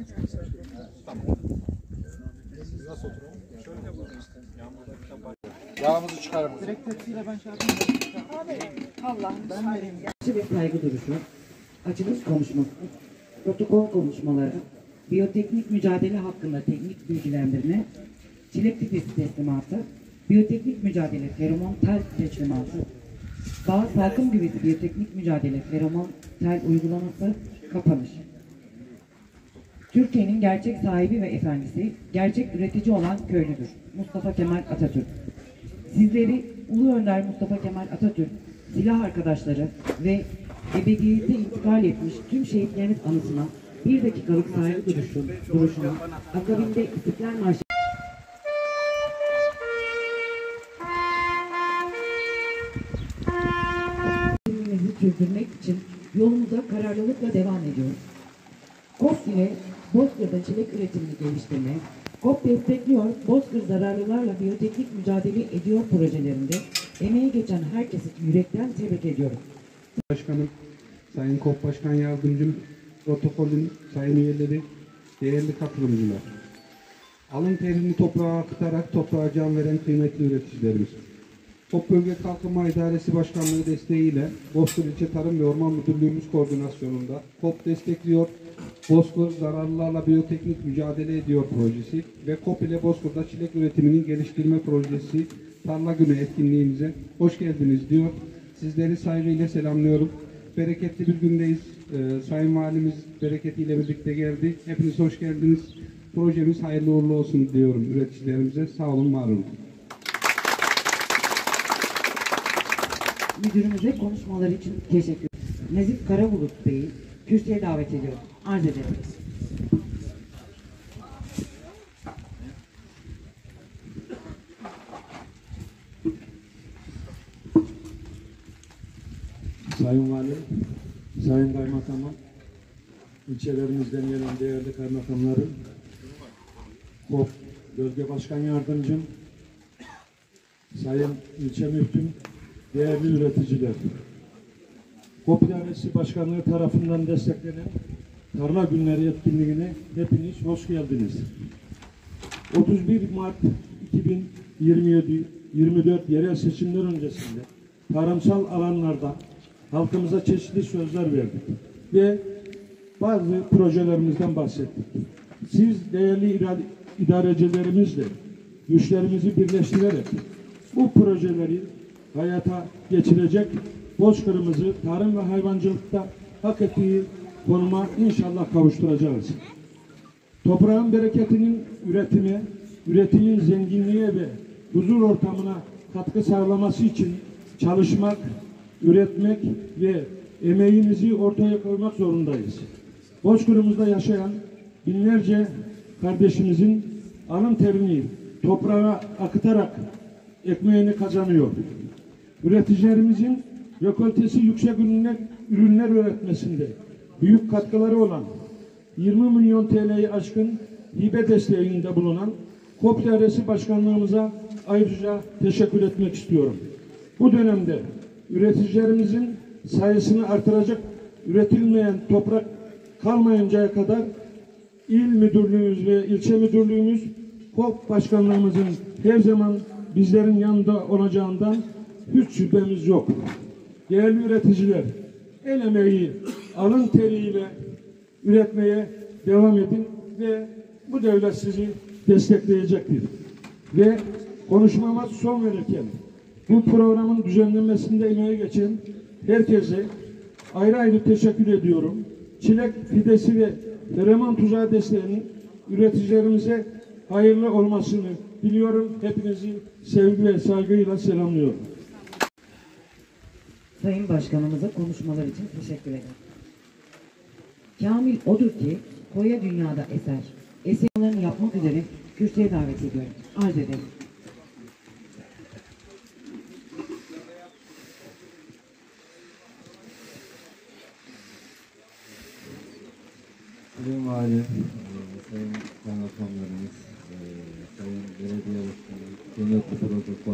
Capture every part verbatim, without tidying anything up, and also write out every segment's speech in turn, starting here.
Tamam. Nasıl oturalım? Şöyle yapalım işte. Yağımızı çıkaralım. Direkt tepsiyle ben şey yapayım. Allah'ım Ben vereyim. Ve saygı duruşu, açılış konuşması, protokol konuşmaları, biyoteknik mücadele hakkında teknik bilgilendirme, çilek pipesi teslimatı, biyoteknik mücadele feromon tel teslimatı, bağ salkım güvesi biyoteknik mücadele feromon tel uygulaması, kapanış. Türkiye'nin gerçek sahibi ve efendisi, gerçek üretici olan köylüdür. Mustafa Kemal Atatürk. Sizleri Ulu Önder Mustafa Kemal Atatürk, silah arkadaşları ve ebediyete intikal etmiş tüm şehitleriniz anısına bir dakikalık saygı duruşu, duruşunu, akabinde İstiklal Marşı sürdürmek için yolumuza kararlılıkla devam ediyoruz. K O P ile Bozkır'da çilek üretimini geliştirmeye, K O P destekliyor, Bozkır zararlılarla biyoteknik mücadele ediyor projelerinde emeği geçen herkesi yürekten tebrik ediyorum. Başkanım, Sayın K O P Başkan Yardımcım, protokolün sayın üyeleri, değerli katılımcılar. Alın terini toprağa akıtarak toprağa can veren kıymetli üreticilerimiz. K O P Bölge Kalkınma İdaresi Başkanlığı desteğiyle Bozkır İlçe Tarım ve Orman Müdürlüğümüz koordinasyonunda K O P destekliyor, Bozkır zararlılarla biyoteknik mücadele ediyor projesi ve K O P ile Bozkır'da çilek üretiminin geliştirme projesi Tarla Günü etkinliğimize hoş geldiniz diyor. Sizleri saygıyla selamlıyorum. Bereketli bir gündeyiz. Ee, Sayın Valimiz bereketiyle birlikte geldi. Hepiniz hoş geldiniz. Projemiz hayırlı uğurlu olsun diyorum üreticilerimize. Sağ olun, var olun. Müdürümüze konuşmaları için teşekkür ederim. Nezih Karabulut Bey'i kürsüye davet ediyorum. Arz ederim. Sayın Valim, Sayın Kaymakamım, ilçelerimizden gelen değerli kaymakamlarım, K O P Bölge Başkan Yardımcım, Sayın İlçe Müftüm, değerli üreticiler. K O P İdaresi Başkanlığı tarafından desteklenen Tarla Günleri etkinliğine hepiniz hoş geldiniz. otuz bir Mart iki bin yirmi yedi yirmi dört yerel seçimler öncesinde tarımsal alanlarda halkımıza çeşitli sözler verdik ve bazı projelerimizden bahsettik. Siz değerli idarecilerimizle güçlerimizi birleştirerek bu projeleri hayata geçirecek, Bozkır'ımızı tarım ve hayvancılıkta hak ettiği konuma inşallah kavuşturacağız. Toprağın bereketinin üretime, üretimin zenginliğe ve huzur ortamına katkı sağlaması için çalışmak, üretmek ve emeğimizi ortaya koymak zorundayız. Bozkır'ımızda yaşayan binlerce kardeşimizin alın terini toprağa akıtarak ekmeğini kazanıyor. Üreticilerimizin rekoltesi yüksek ürünler, ürünler üretmesinde büyük katkıları olan yirmi milyon T L'yi aşkın hibe desteğinde bulunan K O P İdaresi Başkanlığımıza ayrıca teşekkür etmek istiyorum. Bu dönemde üreticilerimizin sayısını artıracak, üretilmeyen toprak kalmayıncaya kadar il müdürlüğümüz ve ilçe müdürlüğümüz K O P Başkanlığımızın her zaman bizlerin yanında olacağından hiç şüphemiz yok. Değerli üreticiler, el emeği, alın teriyle üretmeye devam edin ve bu devlet sizi destekleyecektir. Ve konuşmama son verirken bu programın düzenlenmesinde emeği geçen herkese ayrı ayrı teşekkür ediyorum. Çilek fidesi ve feromon tuzağı desteğinin üreticilerimize hayırlı olmasını diliyorum. Hepinizi sevgi ve saygıyla selamlıyorum. Sayın Başkanımıza konuşmalar için teşekkür ederim. Kamil odur ki koya dünyada eser. Eserlerini yapmak üzere kürsüye davet ediyorum. Arz ederim. Sayın Valim, Sayın Kaymakamlarımız, Sayın Belediye Başkanı, kıymetli protokol,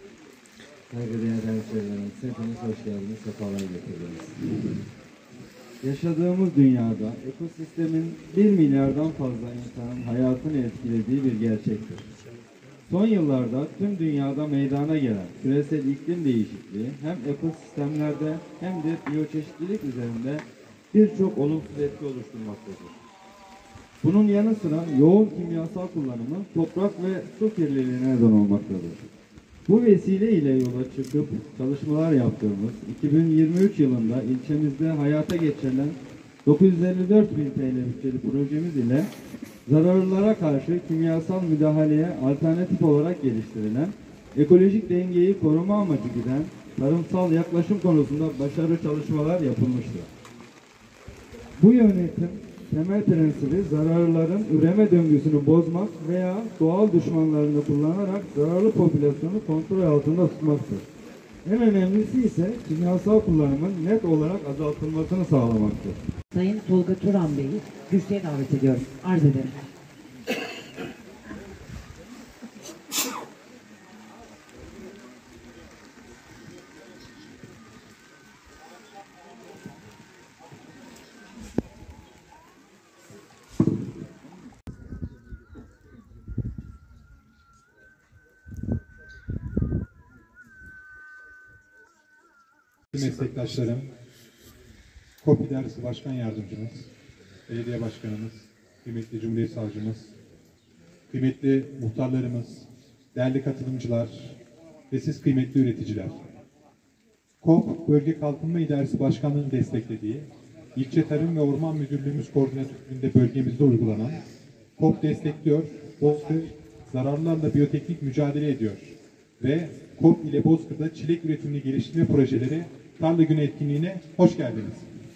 saygıdeğer hemşehrilerimiz, hepiniz hoş geldiniz, sefalar getirdiniz. Yaşadığımız dünyada ekosistemin bir milyardan fazla insanın hayatını etkilediği bir gerçektir. Son yıllarda tüm dünyada meydana gelen küresel iklim değişikliği hem ekosistemlerde hem de biyoçeşitlilik üzerinde birçok olumsuz etki oluşturmaktadır. Bunun yanı sıra yoğun kimyasal kullanımı toprak ve su kirliliğine neden olmaktadır. Bu vesile ile yola çıkıp çalışmalar yaptığımız iki bin yirmi üç yılında ilçemizde hayata geçirilen dokuz yüz elli dört bin T L bütçeli projemiz ile zararlılara karşı kimyasal müdahaleye alternatif olarak geliştirilen, ekolojik dengeyi koruma amacı güden tarımsal yaklaşım konusunda başarılı çalışmalar yapılmıştır. Bu yönetim temel prensibi zararlıların üreme döngüsünü bozmak veya doğal düşmanlarını kullanarak zararlı popülasyonu kontrol altında tutmaktır. En önemlisi ise kimyasal kullanımın net olarak azaltılmasını sağlamaktır. Sayın Tolga Turan Bey'i kürsüye davet ediyorum. Arz ederim. Meslektaşlarım, KOP İdaresi Başkan Yardımcımız, Belediye Başkanımız, kıymetli Cumhuriyet Savcımız, kıymetli muhtarlarımız, değerli katılımcılar ve siz kıymetli üreticiler. KOP, Bölge Kalkınma İdaresi Başkanlığı'nın desteklediği, İlçe Tarım ve Orman Müdürlüğümüz koordinatörlüğünde bölgemizde uygulanan, KOP destekliyor, Bozkır zararlarla biyoteknik mücadele ediyor ve KOP ile Bozkır'da çilek üretimini geliştirme projeleri Tarla Günü etkinliğine hoş geldiniz.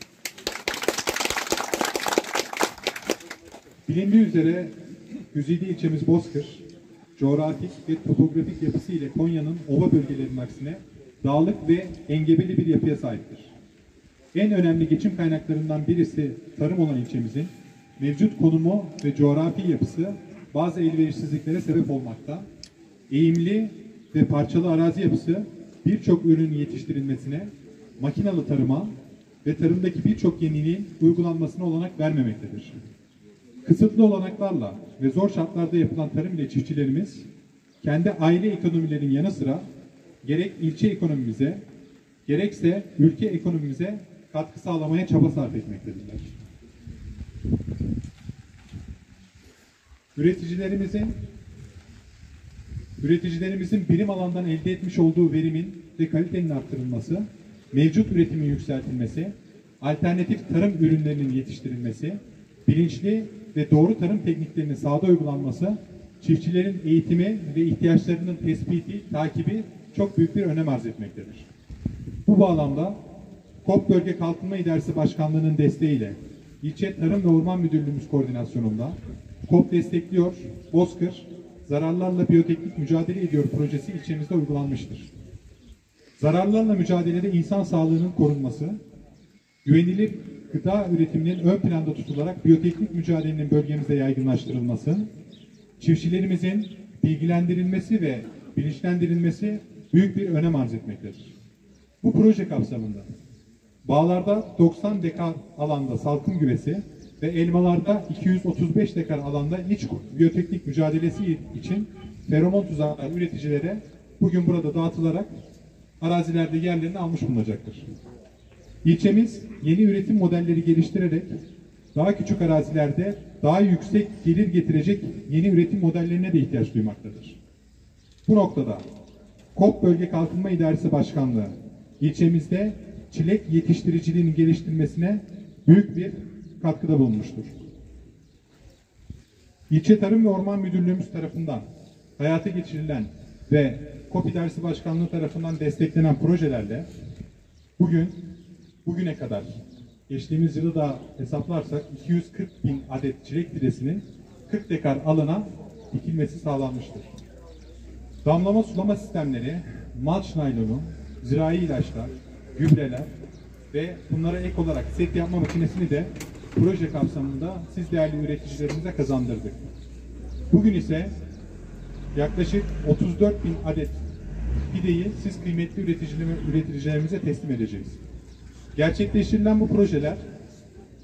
Bilindiği üzere güzide ilçemiz Bozkır, coğrafik ve topografik yapısı ile Konya'nın ova bölgelerinin aksine dağlık ve engebeli bir yapıya sahiptir. En önemli geçim kaynaklarından birisi tarım olan ilçemizin mevcut konumu ve coğrafi yapısı bazı elverişsizliklere sebep olmakta. Eğimli ve parçalı arazi yapısı birçok ürünün yetiştirilmesine, makinalı tarıma ve tarımdaki birçok yeniliğin uygulanmasına olanak vermemektedir. Kısıtlı olanaklarla ve zor şartlarda yapılan tarım ile çiftçilerimiz kendi aile ekonomilerinin yanı sıra gerek ilçe ekonomimize gerekse ülke ekonomimize katkı sağlamaya çaba sarf etmektedirler. Üreticilerimizin Üreticilerimizin birim alandan elde etmiş olduğu verimin ve kalitenin arttırılması, mevcut üretimin yükseltilmesi, alternatif tarım ürünlerinin yetiştirilmesi, bilinçli ve doğru tarım tekniklerinin sahada uygulanması, çiftçilerin eğitimi ve ihtiyaçlarının tespiti, takibi çok büyük bir önem arz etmektedir. Bu bağlamda KOP Bölge Kalkınma İdaresi Başkanlığı'nın desteğiyle İlçe Tarım ve Orman Müdürlüğümüz koordinasyonunda KOP destekliyor, Bozkır zararlarla biyoteknik mücadele ediyor projesi ilçemizde uygulanmıştır. Zararlarla mücadelede insan sağlığının korunması, güvenilir gıda üretiminin ön planda tutularak biyoteknik mücadelenin bölgemizde yaygınlaştırılması, çiftçilerimizin bilgilendirilmesi ve bilinçlendirilmesi büyük bir önem arz etmektedir. Bu proje kapsamında bağlarda doksan dekar alanda salkım güvesi ve elmalarda iki yüz otuz beş dekar alanda iç biyoteknik mücadelesi için feromon tuzakları üreticilere bugün burada dağıtılarak arazilerde yerlerini almış bulunacaktır. İlçemiz yeni üretim modelleri geliştirerek daha küçük arazilerde daha yüksek gelir getirecek yeni üretim modellerine de ihtiyaç duymaktadır. Bu noktada KOP Bölge Kalkınma İdaresi Başkanlığı ilçemizde çilek yetiştiriciliğinin geliştirmesine büyük bir katkıda bulunmuştur. İlçe Tarım ve Orman Müdürlüğümüz tarafından hayata geçirilen ve KOP İdaresi Başkanlığı tarafından desteklenen projelerle bugün, bugüne kadar geçtiğimiz yılı da hesaplarsak iki yüz kırk bin adet çilek fidesinin kırk dekar alana dikilmesi sağlanmıştır. Damlama sulama sistemleri, malç naylonu, zirai ilaçlar, gübreler ve bunlara ek olarak set yapma makinesini de proje kapsamında siz değerli üreticilerimize kazandırdık. Bugün ise yaklaşık otuz dört bin adet fideyi siz kıymetli üreticilerimize teslim edeceğiz. Gerçekleştirilen bu projeler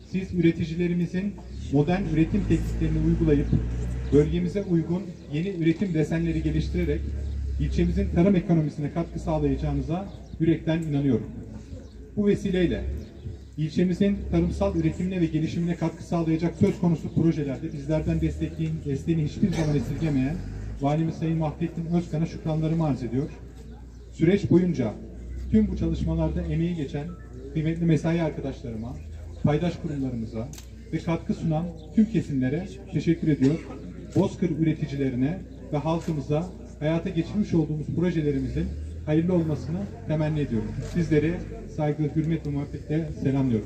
Siz üreticilerimizin modern üretim tekniklerini uygulayıp bölgemize uygun yeni üretim desenleri geliştirerek ilçemizin tarım ekonomisine katkı sağlayacağınıza yürekten inanıyorum. Bu vesileyle ilçemizin tarımsal üretimine ve gelişimine katkı sağlayacak söz konusu projelerde bizlerden desteğin, desteğini hiçbir zaman esirgemeyen Valimiz Sayın Vahdettin Özkan'a şükranlarımı arz ediyor. Süreç boyunca tüm bu çalışmalarda emeği geçen kıymetli mesai arkadaşlarıma, paydaş kurumlarımıza ve katkı sunan tüm kesimlere teşekkür ediyor. Bozkır üreticilerine ve halkımıza hayata geçirmiş olduğumuz projelerimizin hayırlı olmasını temenni ediyorum. Sizleri saygı, hürmet ve muhabbetle selamlıyorum.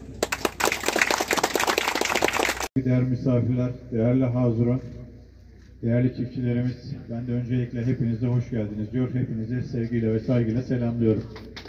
Değerli misafirler, değerli hazırın, değerli çiftçilerimiz, ben de öncelikle hepinize hoş geldiniz diyor. Hepinizi sevgiyle ve saygıyla selamlıyorum.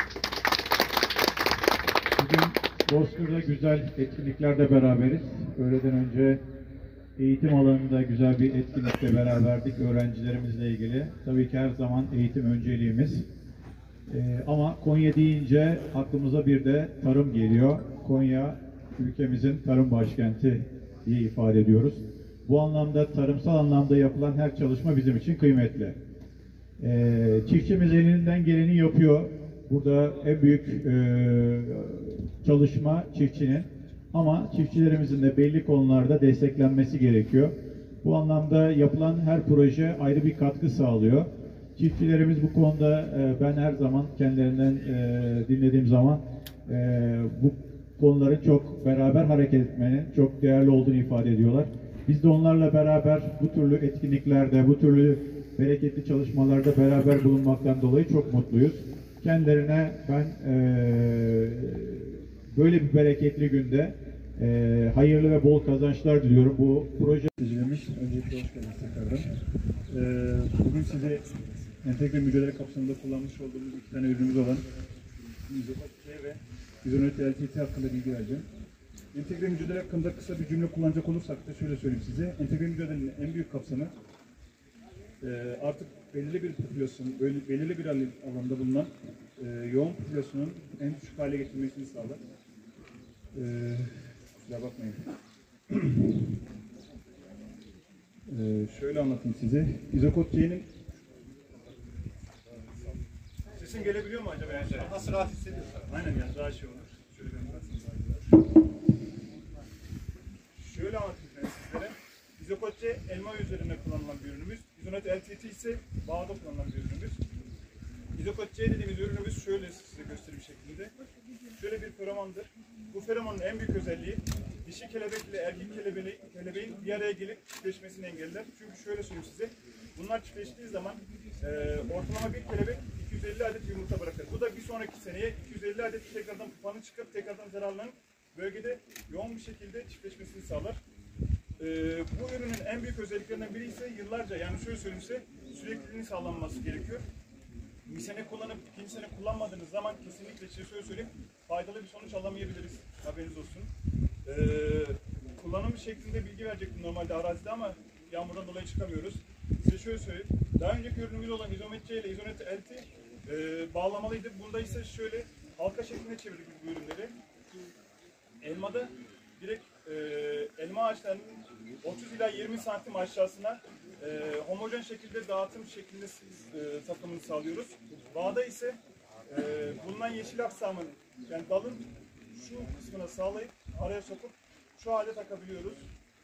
Bugün Bozkır'da güzel etkinliklerle beraberiz. Öğleden önce eğitim alanında güzel bir etkinlikle beraberdik öğrencilerimizle ilgili. Tabii ki her zaman eğitim önceliğimiz. Ee, ama Konya deyince aklımıza bir de tarım geliyor. Konya ülkemizin tarım başkenti diye ifade ediyoruz. Bu anlamda tarımsal anlamda yapılan her çalışma bizim için kıymetli. Ee, çiftçimiz elinden geleni yapıyor. Burada en büyük e, çalışma çiftçinin. Ama çiftçilerimizin de belli konularda desteklenmesi gerekiyor. Bu anlamda yapılan her proje ayrı bir katkı sağlıyor. Çiftçilerimiz bu konuda e, ben her zaman kendilerinden e, dinlediğim zaman e, bu konuların çok beraber hareket etmenin çok değerli olduğunu ifade ediyorlar. Biz de onlarla beraber bu türlü etkinliklerde, bu türlü bereketli çalışmalarda beraber bulunmaktan dolayı çok mutluyuz. Kendilerine ben e, böyle bir bereketli günde e, hayırlı ve bol kazançlar diliyorum. Bu proje Öncelikle hoş geldiniz tekrardan. Ee, bugün size entegre mücadele kapsamında kullanmış olduğumuz iki tane ürünümüz olan İzopat ve İzonet L T T hakkında bilgi vereceğim. Entegre mücadele hakkında kısa bir cümle kullanacak olursak da şöyle söyleyeyim size. Entegre mücadelenin en büyük kapsamı e, artık belirli bir popülasyon, belirli bir alanda bulunan e, yoğun popülasyonun en düşük hale getirmesini sağlar. E, kusura bakmayın. Ee, şöyle anlatayım size. İzokot C'nin sesim gelebiliyor mu acaba? Yani nasıl rahat hissediyorsun? Aynen yani daha şey olur. Şöyle ben baksın daha güzel. Şöyle anlatayım ben sizlere. İzokot C elma üzerinde kullanılan bir ürünümüz. İzonet L T T ise bağda kullanılan bir ürünümüz. İzokot C dediğimiz ürünümüz şöyle size göstereyim şeklinde. Şöyle bir feromondur. Bu feromonun en büyük özelliği dişi kelebek ile erkek kelebeği, kelebeğin bir araya gelip çiftleşmesini engeller. Çünkü şöyle söyleyeyim size, bunlar çiftleştiği zaman e, ortalama bir kelebek iki yüz elli adet yumurta bırakır. Bu da bir sonraki seneye iki yüz elli adet tekrardan pupanı çıkıp tekrardan zararlanıp bölgede yoğun bir şekilde çiftleşmesini sağlar. E, bu ürünün en büyük özelliklerinden biri ise yıllarca, yani şöyle söyleyeyim size, sürekliliğini sağlanması gerekiyor. Bir sene kullanıp ikinci sene kullanmadığınız zaman kesinlikle size şöyle söyleyeyim, faydalı bir sonuç alamayabiliriz. Haberiniz olsun. Ee, kullanım şeklinde bilgi verecektim normalde arazide ama yağmurdan dolayı çıkamıyoruz. Size şöyle söyleyeyim. Daha önceki ürünümüz olan İzomet C ile İzonet L T e, bağlamalıydı. Bunda ise şöyle halka şeklinde çevirdik bu ürünleri. Elmada direkt e, elma ağaçlarının otuz ila yirmi santim aşağısına e, homojen şekilde dağıtım şeklinde e, takımını sağlıyoruz. Bağda ise e, bulunan yeşil aksamın, yani dalın şu kısmına sağlayıp araya sokup şu hale takabiliyoruz.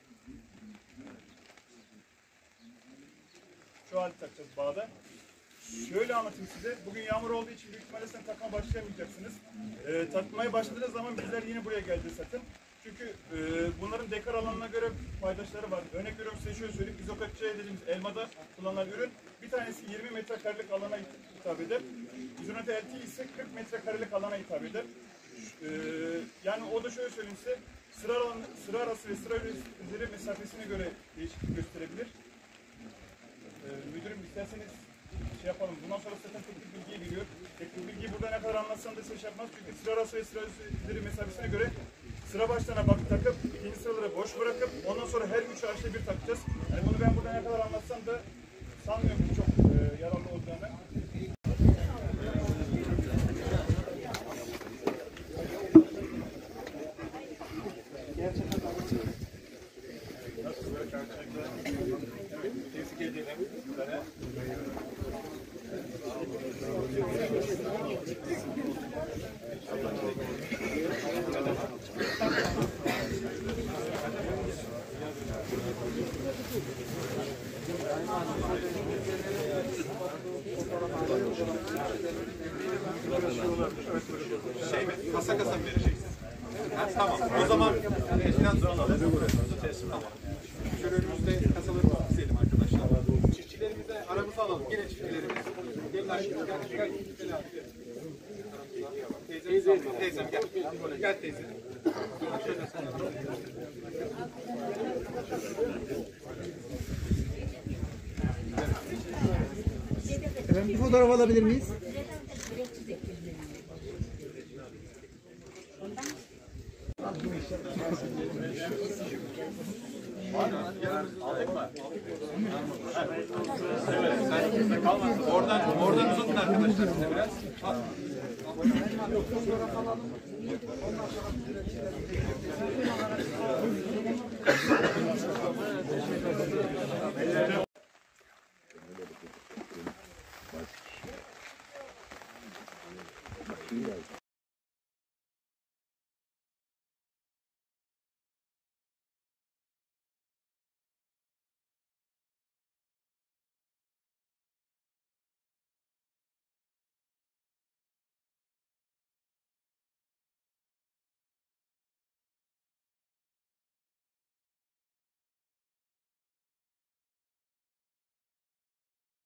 Şu hale takacağız bağda. Şöyle anlatayım size. Bugün yağmur olduğu için büyük ihtimalle sen takma başlayamayacaksınız. Ee, takmaya başladığınız zaman bizler yine buraya geleceğiz zaten. Çünkü e, bunların dekar alanına göre paydaşları var. Örnek veriyorum size şöyle söyleyeyim. İzokat C dediğimiz elmada kullanılan ürün bir tanesi yirmi metrekarelik alana hitap eder. İzonet L T ise kırk metrekarelik alana hitap eder. Ee, yani o da şöyle söyleyeyim size, sıra, alanı, sıra arası ve sıra üzeri mesafesine göre değişiklik gösterebilir. Ee, müdürüm isterseniz şey yapalım, bundan sonra zaten teknik bilgiye giriyor. Teknik bilgiyi burada ne kadar anlatsam da şey yapmaz çünkü sıra arası ve sıra üzeri mesafesine göre sıra başlarına bak takıp ikinci sıraları boş bırakıp ondan sonra her üç ağaçta bir takacağız. Yani bunu ben burada ne kadar anlatsam da sanmıyorum çok e, yararlı olacağını. Gerçekten Şey mi? Kasa kasa mı vereceksin? Ha, tamam. O zaman finans alalım. Tamam. Şöyle önümüzde kasalarımızı dizelim arkadaşlar. Çiftçilerimizi de aramıza alalım. Gene çiftçilerimiz. Gelin aşkım. Gel, gel. Teyzem, teyzem gel. Gel teyze. Efendim bir fotoğraf alabilir miyiz? Oradan, oradan uzatın arkadaşlar size biraz.